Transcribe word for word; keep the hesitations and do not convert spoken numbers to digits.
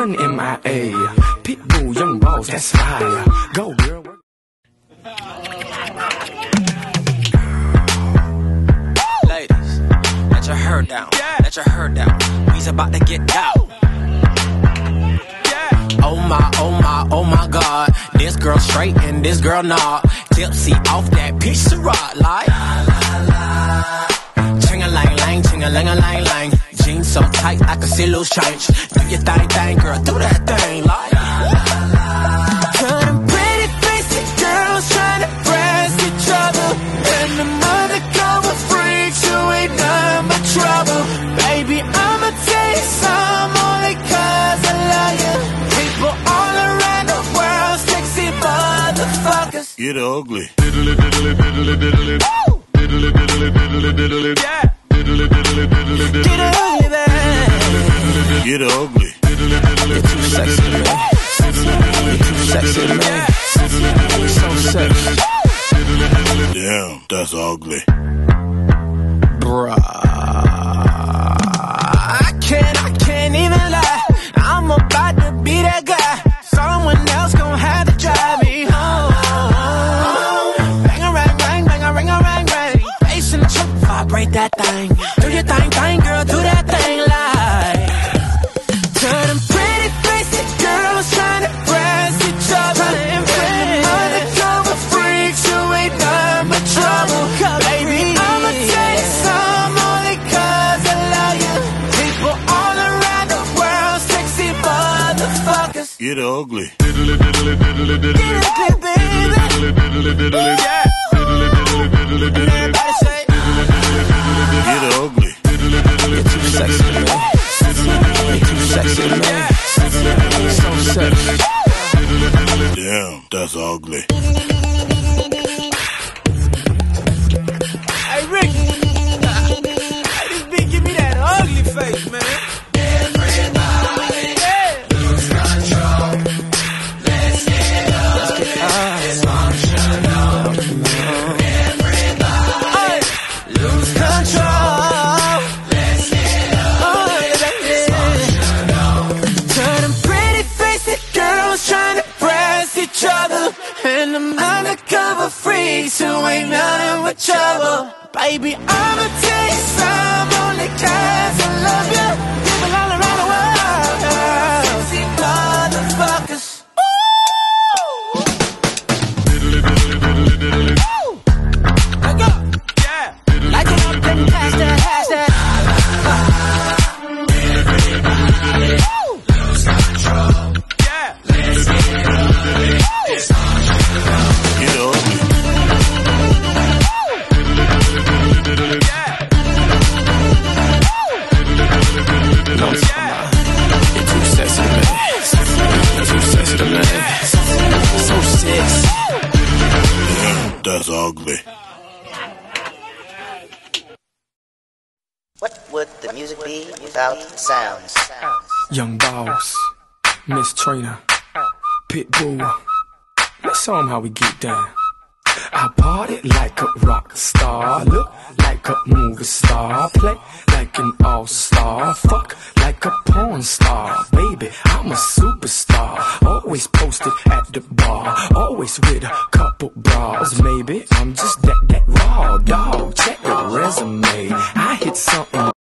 run M I A. Pitbull, young boss, that's fire. Go, girl. Ladies, let your hair down. Let your hair down. We's about to get down. Oh my, oh my, oh my God. This girl straight and this girl not. Tipsy off that piece of rock like ching-a-lang-lang, ching-a-lang-a-lang-lang. Jeans so tight I can see loose change. Do your thing, thing, girl, do that thing like turning pretty basic girls trying to press each other. And the undercover freaks who ain't nothing but trouble. Baby, I'ma tell you some only cause I love you. People all around the world, sexy motherfuckers. Get ugly. Diddly, diddly, diddly, diddly. Diddly, diddly, diddly, diddly. Yeah. Diddly, diddly, diddly, diddly. Get ugly, baby. Get ugly. Diddly, diddly, diddly, diddly. Sexy to me. You're too sexy to me. So sexy. Damn, that's ugly. Bruh. I can't, I can't even lie. I'm about to be that guy. Someone else gon' have to drive me home. Bang a rang rang, bang a ring a rang rang. Bass in the truck, vibrate that thing. Do your thing, thing, girl, do that thing like. Turn them pretty basic girls trying to press each other. And undercover freaks who ain't nothing but trouble. Baby, I'ma tell you some only cause I love you. People all around the world, sexy motherfuckers. Get ugly. Diddly, diddly, diddly, diddly. Diddly, diddly, diddly, diddly. Yeah. Diddly, diddly, diddly, diddly. Everybody say. Get ugly. You're too sexy to me. You're too sexy to me. So sexy. Damn, that's ugly. Hey, Rick. Hey, this big, give me that ugly face, man. Everybody, yeah. Lose control. Let's get up. Let's get up. Dysfunctional. Everybody, lose control. Let's get up. Dysfunctional. Turn them pretty basic girls trying to press each other. And them undercover freaks who ain't nothing but trouble. Baby, I'ma tell you some only cause I love you. People all around the world, sexy motherfuckers. Ooh. Diddly, diddly, diddly, diddly. Ooh. Let go. Yeah. Like it up and pass that, pass that. Everybody, lose control. Yeah. Let's get ugly. It's on. Get ugly. That's ugly. What would the music be without sounds? Young boss, Miss Trainer, Pitbull. Let's show 'em how we get down. I party like a rock star, look like a movie star, play like an all-star.